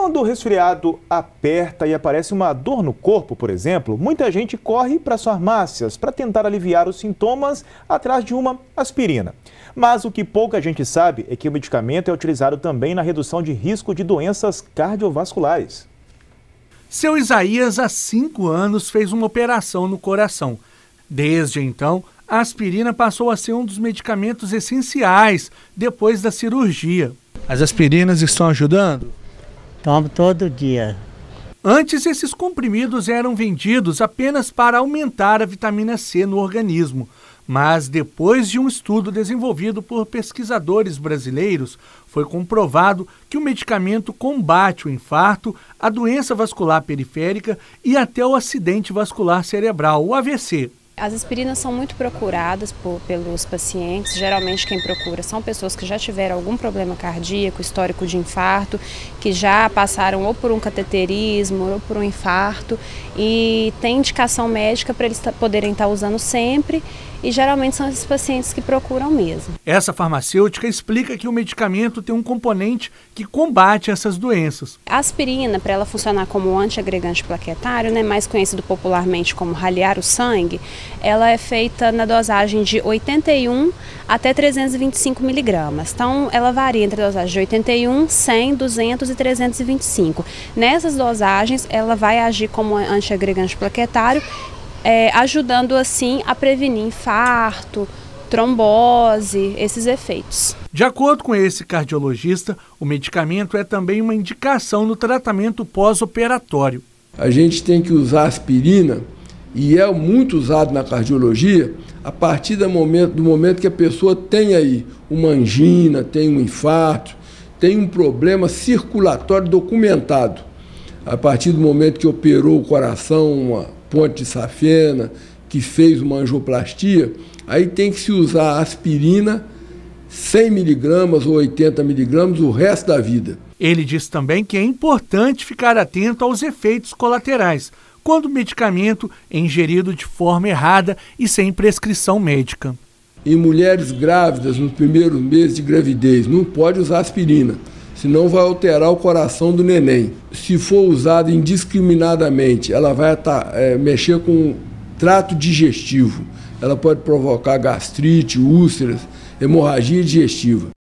Quando o resfriado aperta e aparece uma dor no corpo, por exemplo, muita gente corre para as farmácias para tentar aliviar os sintomas atrás de uma aspirina. Mas o que pouca gente sabe é que o medicamento é utilizado também na redução de risco de doenças cardiovasculares. Seu Isaías, há 5 anos, fez uma operação no coração. Desde então, a aspirina passou a ser um dos medicamentos essenciais depois da cirurgia. As aspirinas estão ajudando? Tomo todo dia. Antes, esses comprimidos eram vendidos apenas para aumentar a vitamina C no organismo. Mas depois de um estudo desenvolvido por pesquisadores brasileiros, foi comprovado que o medicamento combate o infarto, a doença vascular periférica e até o acidente vascular cerebral, o AVC. As aspirinas são muito procuradas pelos pacientes. Geralmente quem procura são pessoas que já tiveram algum problema cardíaco, histórico de infarto, que já passaram ou por um cateterismo ou por um infarto e tem indicação médica para eles poderem estar usando sempre, e geralmente são esses pacientes que procuram mesmo. Essa farmacêutica explica que o medicamento tem um componente que combate essas doenças. A aspirina, para ela funcionar como um antiagregante plaquetário, mais conhecido popularmente como ralear o sangue, ela é feita na dosagem de 81 até 325 miligramas. Então, ela varia entre a dosagem de 81, 100, 200 e 325. Nessas dosagens, ela vai agir como antiagregante plaquetário, ajudando assim a prevenir infarto, trombose, esses efeitos. De acordo com esse cardiologista, o medicamento é também uma indicação no tratamento pós-operatório. A gente tem que usar aspirina, e é muito usado na cardiologia, a partir do momento que a pessoa tem aí uma angina, tem um infarto, tem um problema circulatório documentado. A partir do momento que operou o coração, uma ponte de safena, que fez uma angioplastia, aí tem que se usar aspirina 100 miligramas ou 80 miligramas o resto da vida. Ele diz também que é importante ficar atento aos efeitos colaterais, quando o medicamento é ingerido de forma errada e sem prescrição médica. Em mulheres grávidas, nos primeiros meses de gravidez, não pode usar aspirina, senão vai alterar o coração do neném. Se for usada indiscriminadamente, ela vai mexer com o trato digestivo. Ela pode provocar gastrite, úlceras, hemorragia digestiva.